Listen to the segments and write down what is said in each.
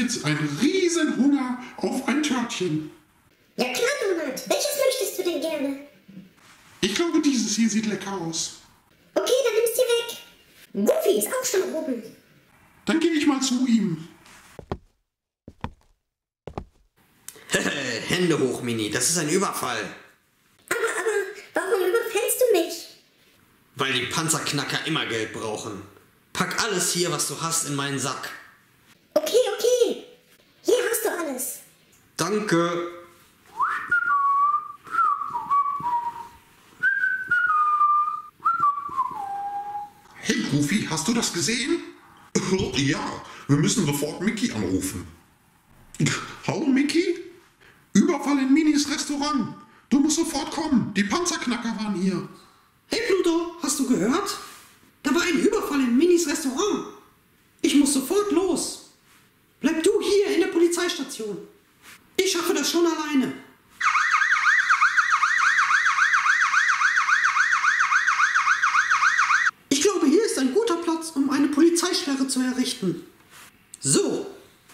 jetzt einen riesen Hunger auf ein Törtchen. Ja klar, Donald. Welches möchtest du denn gerne? Ich glaube, dieses hier sieht lecker aus. Okay, dann nimm's dir weg. Goofy ist auch schon oben. Dann gehe ich mal zu ihm. Hände hoch, Mini, das ist ein Überfall. Aber, warum überfällst du mich? Weil die Panzerknacker immer Geld brauchen. Pack alles hier, was du hast, in meinen Sack. Okay. Hier hast du alles. Danke. Hey Goofy, hast du das gesehen? Ja, wir müssen sofort Mickey anrufen. Hallo Mickey? Überfall in Minis Restaurant. Du musst sofort kommen. Die Panzerknacker waren hier. Hey Pluto, hast du gehört? Da war ein Überfall in Minis Restaurant. Ich muss sofort los. Bleib du hier in der Polizeistation. Ich schaffe das schon alleine. Ich glaube, hier ist ein guter Platz, um eine Polizeisperre zu errichten. So.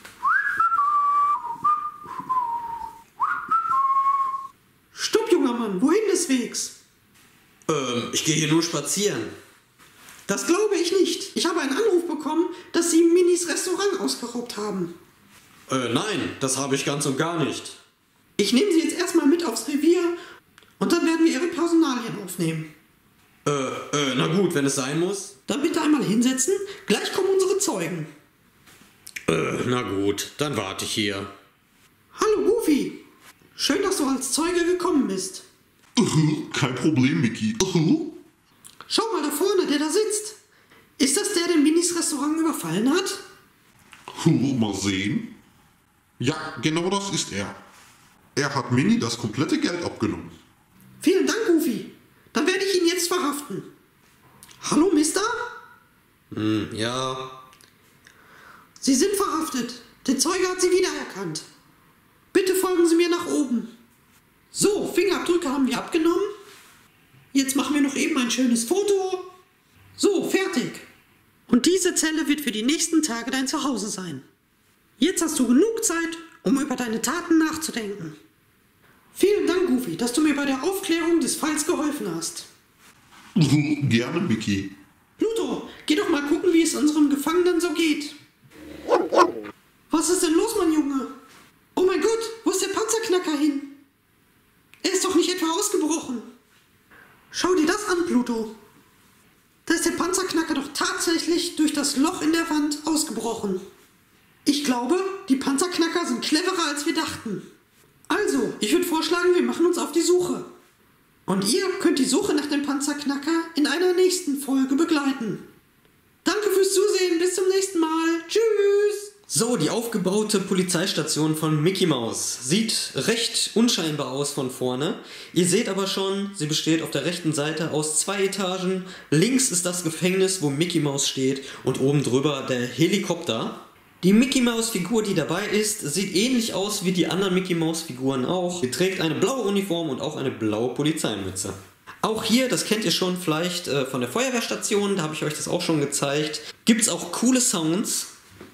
Stopp, junger Mann, wohin des Wegs? Ich gehe hier nur spazieren. Das glaube ich nicht. Ich habe einen Anruf bekommen, dass Sie Minis Restaurant ausgeraubt haben. Nein, das habe ich ganz und gar nicht. Ich nehme Sie jetzt erstmal mit aufs Revier und dann werden wir Ihre Personalien aufnehmen. Na gut, wenn es sein muss. Dann bitte einmal hinsetzen, gleich kommen unsere Zeugen. Na gut, dann warte ich hier. Hallo Goofy, schön, dass du als Zeuge gekommen bist. Kein Problem, Mickey. Schau mal da vorne, der da sitzt. Ist das der Minis Restaurant überfallen hat? Mal sehen. Ja, genau das ist er. Er hat Minnie das komplette Geld abgenommen. Vielen Dank, Goofy. Dann werde ich ihn jetzt verhaften. Hallo, Mister? Ja. Sie sind verhaftet. Der Zeuge hat Sie wiedererkannt. Bitte folgen Sie mir nach oben. So, Fingerabdrücke haben wir abgenommen. Jetzt machen wir noch eben ein schönes Foto. So, fertig. Und diese Zelle wird für die nächsten Tage dein Zuhause sein. Jetzt hast du genug Zeit, um über deine Taten nachzudenken. Vielen Dank, Goofy, dass du mir bei der Aufklärung des Falls geholfen hast. Gerne, Mickey. Pluto, geh doch mal gucken, wie es unserem Gefangenen so geht. Was ist denn los, mein Junge? Oh mein Gott, wo ist der Panzerknacker hin? Er ist doch nicht etwa ausgebrochen. Schau dir das an, Pluto. Da ist der Panzerknacker doch tatsächlich durch das Loch in der Wand ausgebrochen. Ich glaube, die Panzerknacker sind cleverer, als wir dachten. Also, ich würde vorschlagen, wir machen uns auf die Suche. Und ihr könnt die Suche nach dem Panzerknacker in einer nächsten Folge begleiten. Danke fürs Zusehen, bis zum nächsten Mal. Tschüss! So, die aufgebaute Polizeistation von Mickey Mouse sieht recht unscheinbar aus von vorne. Ihr seht aber schon, sie besteht auf der rechten Seite aus 2 Etagen. Links ist das Gefängnis, wo Mickey Mouse steht, und oben drüber der Helikopter. Die Mickey Mouse Figur, die dabei ist, sieht ähnlich aus wie die anderen Mickey Mouse Figuren auch. Sie trägt eine blaue Uniform und auch eine blaue Polizeimütze. Auch hier, das kennt ihr schon vielleicht von der Feuerwehrstation, da habe ich euch das auch schon gezeigt, gibt es auch coole Sounds.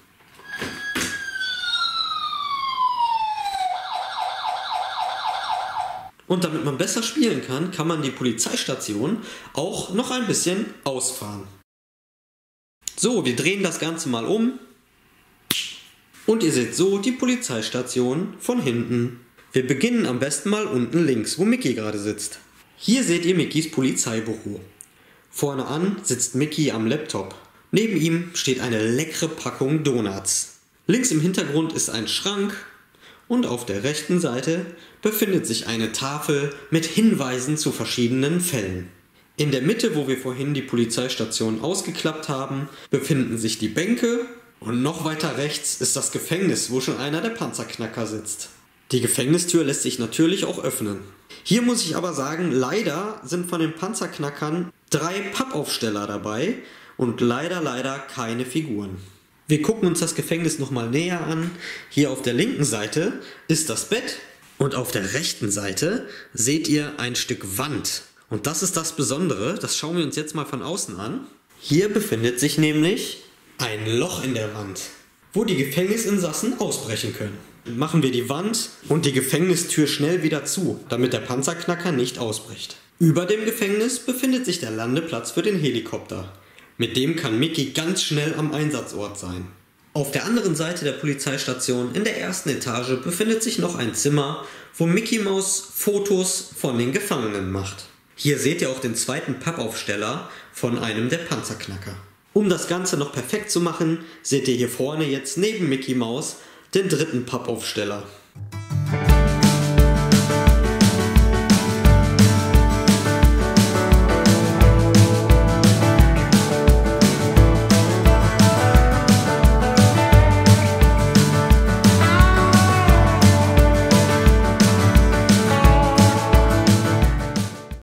Und damit man besser spielen kann, kann man die Polizeistation auch noch ein bisschen ausfahren. So, wir drehen das Ganze mal um. Und ihr seht so die Polizeistation von hinten. Wir beginnen am besten mal unten links, wo Mickey gerade sitzt. Hier seht ihr Mickys Polizeibüro. Vorne an sitzt Mickey am Laptop. Neben ihm steht eine leckere Packung Donuts. Links im Hintergrund ist ein Schrank. Und auf der rechten Seite befindet sich eine Tafel mit Hinweisen zu verschiedenen Fällen. In der Mitte, wo wir vorhin die Polizeistation ausgeklappt haben, befinden sich die Bänke und noch weiter rechts ist das Gefängnis, wo schon einer der Panzerknacker sitzt. Die Gefängnistür lässt sich natürlich auch öffnen. Hier muss ich aber sagen, leider sind von den Panzerknackern 3 Pappaufsteller dabei und leider keine Figuren. Wir gucken uns das Gefängnis nochmal näher an. Hier auf der linken Seite ist das Bett und auf der rechten Seite seht ihr ein Stück Wand. Und das ist das Besondere, das schauen wir uns jetzt mal von außen an. Hier befindet sich nämlich ein Loch in der Wand. wo die Gefängnisinsassen ausbrechen können. Machen wir die Wand und die Gefängnistür schnell wieder zu, damit der Panzerknacker nicht ausbricht. Über dem Gefängnis befindet sich der Landeplatz für den Helikopter. Mit dem kann Mickey ganz schnell am Einsatzort sein. Auf der anderen Seite der Polizeistation in der ersten Etage befindet sich noch ein Zimmer, wo Mickey Mouse Fotos von den Gefangenen macht. Hier seht ihr auch den zweiten Pappaufsteller von einem der Panzerknacker. Um das Ganze noch perfekt zu machen, seht ihr hier vorne jetzt neben Mickey Mouse den dritten Pappaufsteller.